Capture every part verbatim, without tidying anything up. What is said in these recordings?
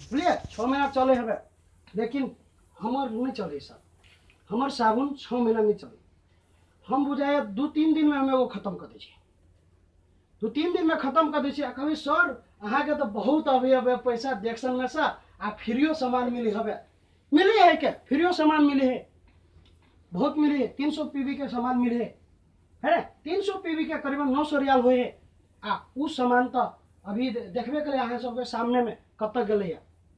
बुझलिए छः महीना चले हवे, लेकिन हमार नहीं चले सर, हमार साबुन छः महीना नहीं चले। हम बुझाए दू तीन दिन में हम एगो खत्म कर दी, दू तीन दिन में खत्म कर दी। कभी सर अहाँ के तो बहुत अभी अभी पैसा देखसन में सा आ फ्रियो सामान मिली हवे, मिली है क्या फ्रियो सामान मिली है, बहुत मिली है। तीन सौ पीवी के सामान मिले है, है तीन सौ पीवी के करीबन नौ सौ रियाल हुए है। आ उस सामान तो अभी देखबे करे अहाँ सबके सामने में कब तक गले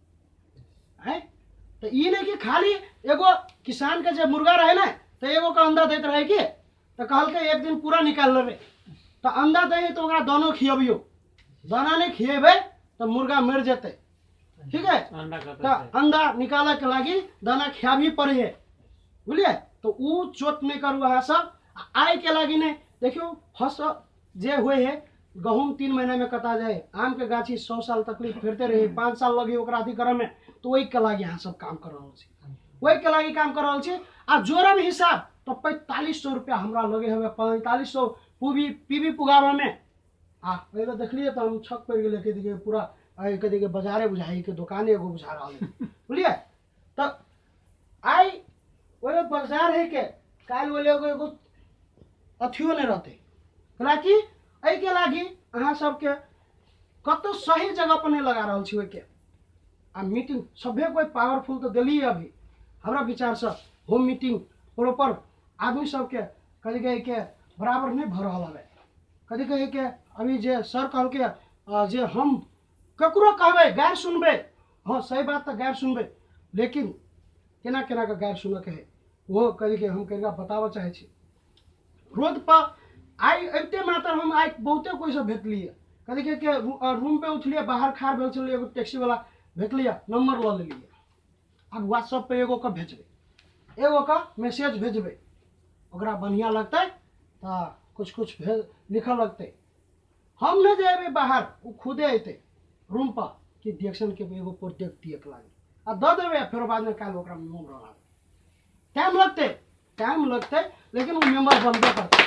है। तो ये नहीं कि खाली एगो किसान के जब मुर्गा रहे ना तो एगो का अंडा देते रहे कि तो कहल के एक दिन पूरा निकाल लेबे, तो अंडा दे तो ओकरा दोनों खियबियो, दाना नहीं खिएबे तो मुर्गा मर जेते, ठीक है। तो अंडा निकाले के लागी दाना खिया भी पड़े है, बुझलिए। तो उ चोट नहीं करू अहाँ सब आय के लागी नहीं। देखियो फसल जे हुए है गहूम तीन महीने में कटा जाए, आम के गाछी सौ साल तकलीफ फिरते रहे, पाँच साल लगी ओकरा अथी करे में, तो वही के लागी अहाँ सब काम कर रहा छी, वही के लागी काम कर रहा छी। आ जोरम हिसाब तो पैंतालीस सौ रुपया हमरा लगे हमें, पैंतालीस सौ पूवी पीवी पुगावे में। आ पहले देख लिए तो हम छक पड़ गए कि देखिए पूरा कदी के बाजारे बुझाई के दुकाने एगो बुझा रहा है, बुझलिए। तो आई वो बाजार है के काल वो एगो अथियो नहीं रहते कि आई के लागी अहाँ सबके कतो सही जगह पर नहीं लगा रहा छी के। आ मीटिंग सभे कोई पावरफुल तो दिल्ली अभी हमारा विचार से होम मीटिंग प्रॉपर आदमी सबके कदी कहे के बराबर नहीं भ रहा है। कदी कहे के अभी जे सर कहल के जे हम ककरो कहबे गैर सुनबे, हाँ सही बात तो गैर सुनबे, लेकिन केना केना का गैर सुन के है वो कदी के हम कहीं बतावा चाहे छी। रोड पर आई अबते मात्र हम आई बहुते कोई से भेटलिए, कदी के, के रूम पे उठलिए बाहर खार भेल छलिए, एगो टैक्सी वाला भेटलिए, नंबर ल लेलिए। अब व्हाट्सएप पे एगो का भेजबे, एगो का मैसेज भेजबे, ओकरा बढ़िया लगते तो कुछ कुछ भेज लिखल लगते। हम नहीं जेबे बाहर, वो खुदे अते रूम पर कि डिएक्शन के एगो प्रोजेक्ट दिए लागे आ दे देवे, फिर बाद में काल ओकरा मुंह रहा टाइम लगते टाइम लगते लेकिन वो मेंबर बनबे करते।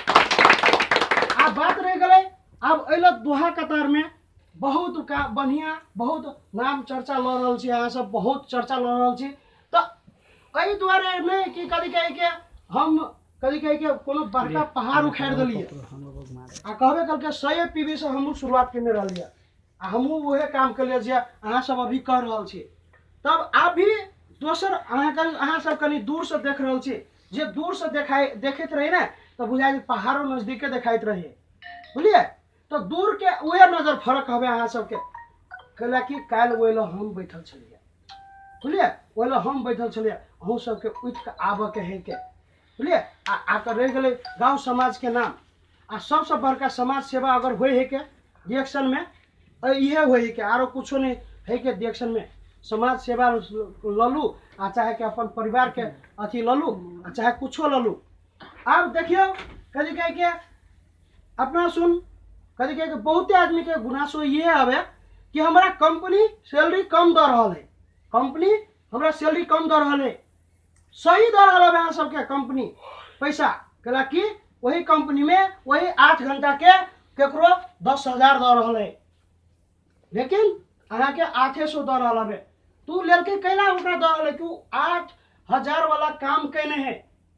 आ बात रह गए अब अल दोहा कतार में बहुत का बढ़िया बहुत नाम चर्चा ल रहा छी, अहाँ सब बहुत चर्चा ल रहा छी। तो एहि दुआरे नहीं कि कदी कहे के हम कदी कहे के कोनो बड़का पहाड़ उखाड़ दिलिए आ कहबे कल के सौ पीवी से हमहू शुरुआत करने रहिए आ हमहू वहे काम कर लिए जे अहाँ सब अभी कर रहा छी। तब आप भी दोसर अहाँ सब कनी दूर से देख रहा छी, जे दूर से देखाई देखत रही ना तो बुझाई पहाड़ों नजदीके देखाइत रही, बुझलिए। तो दूर के वह नजर फर्क हमें अहाँ सबके कैला कि काल वो हम बैठल छलिए, बुझलिए वो हम बैठल छलिए, अहूँ सबके उठ के आबे के है के, बुझलिए। आ आकर रह गए गाँव समाज के नाम आ सबसे बड़का समाज सेवा अगर हो है के डिएक्शन में ये हो है के आरो कुछो नहीं है के डिएक्शन में समाज सेवा ललू आ चाहे के अपन परिवार के अथी ललू आ चाहे कुछो ललू। अब देखियो कदी कह के अपना सुन कदी कह के बहुते आदमी के गुनासो ये आवे कि हमारा कंपनी सैलरी कम दे रहा है, कंपनी हमारा सैलरी कम दे रहा है, सही दे रहा है सबके कंपनी पैसा कला कि वही कंपनी में वही आठ घंटा के केकरो दस हजार दे रहा है, लेकिन अहाँ के आठे सौ दे रहा है। तू लड़के कैला उनका दे रहा है कि आठ हजार वाला काम कहने है,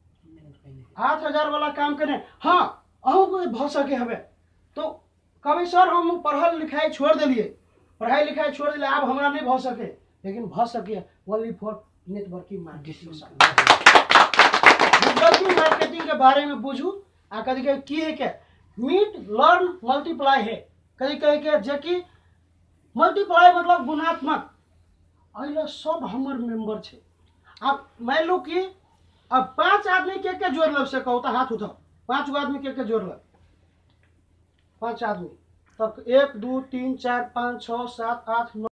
आठ हजार वाला काम करने। हाँ अहूँ को भ सके हमें तो कभी सर हम पढ़ल लिखाई छोड़ दिलिए, पढ़ाई लिखाई छोड़ दिलिए, अब हमारा नहीं भ सके, लेकिन भ सके only for networking marketing. Networking marketing के बारे में बुझू आ कदी कहे की है के मीट लर्न मल्टीप्लाई है, कदी कहे के जे कि मल्टीप्लाई मतलब गुणात्मक। अइला सब हमर मेंबर छे। अब मान लो कि अब पांच आदमी के के जोड़ लब से कहू तो हाथ उठाओ, पांच गो आदमी के के जोड़ लब, पांच आदमी तक एक दो तीन चार पाँच छः सात आठ नौ